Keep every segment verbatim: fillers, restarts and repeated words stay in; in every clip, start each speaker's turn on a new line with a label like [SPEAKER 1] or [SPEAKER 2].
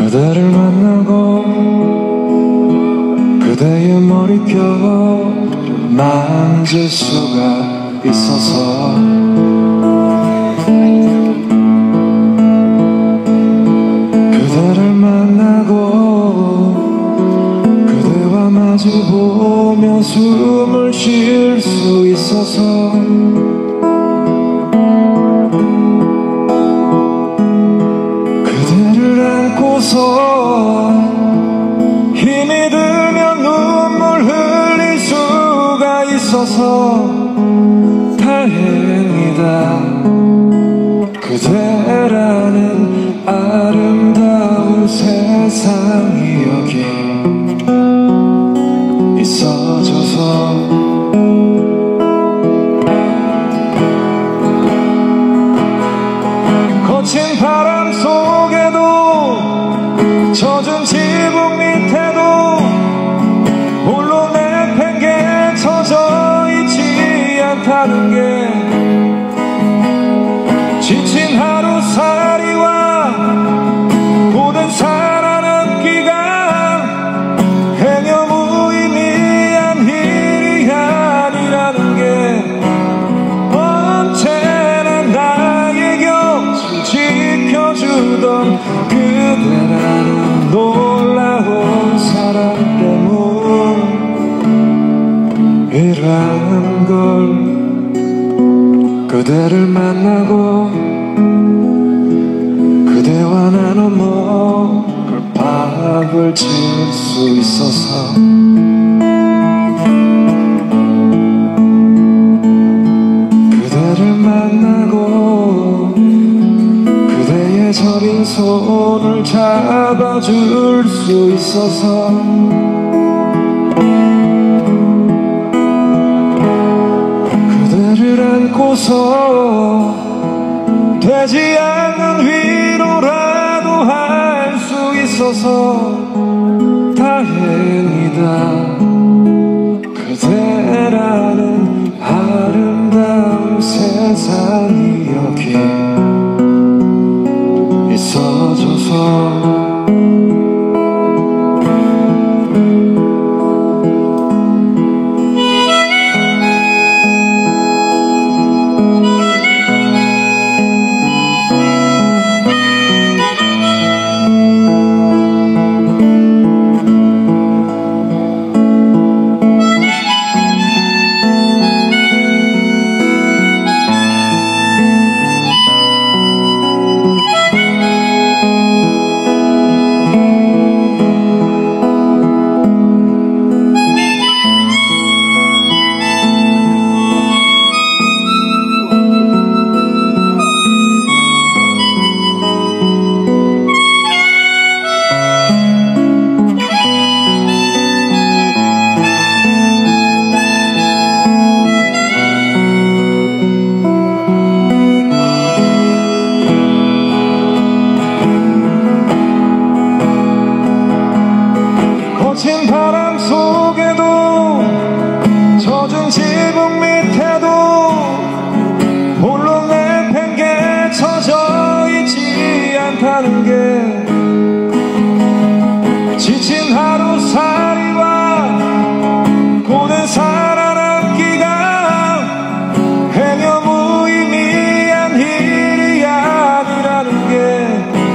[SPEAKER 1] 그대를 만나고 그대의 머릿결 만질 수가 있어서 그대를 만나고 그대와 마주보며 숨을 쉴 수 있어서 그대를 안고서 힘이 들면 눈물 흘릴 수가 있어서 다행이다. 그대라는 아름다운 세상이 여기 있어줘서 거친 바람 속에도 젖은 지붕 밑에도 홀로 내팽개쳐져 있지 않다는 게 지친 하루살이와 고된 살아남기가 행여 무의미한 일이 아니라는 게 언제나 나의 곁을 지켜주던 그대라는 놀라운 사랑 때문이란 걸 그대를 만나고 그대와 나눠 먹을 밥을 질 수 있어서 그대를 만나고 그대의 저린 손을 잡아줄 수 있어서 그대를 안고서 되지 않는 위로라도 할 수 있어서 다행이다. 그대라는 아름다운 세상이 여기 있어줘서 거친 바람 속에도 젖은 지붕 밑에도 홀로 내팽개쳐져 있지 않다는 게 지친 하루살이와 고된 살아남기가 행여 무의미한 일이 아니라는 게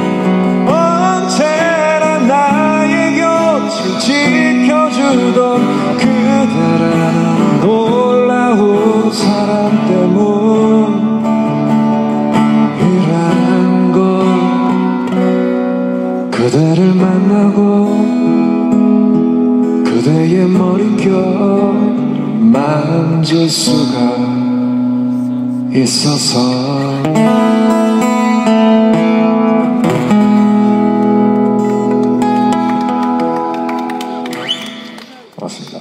[SPEAKER 1] 언제나 나의 곁을 지켜주던 그대라는 놀라운 사랑 때문이란 걸 그대를 만나고 그대의 머릿결 만질 수가 있어서 고맙습니다.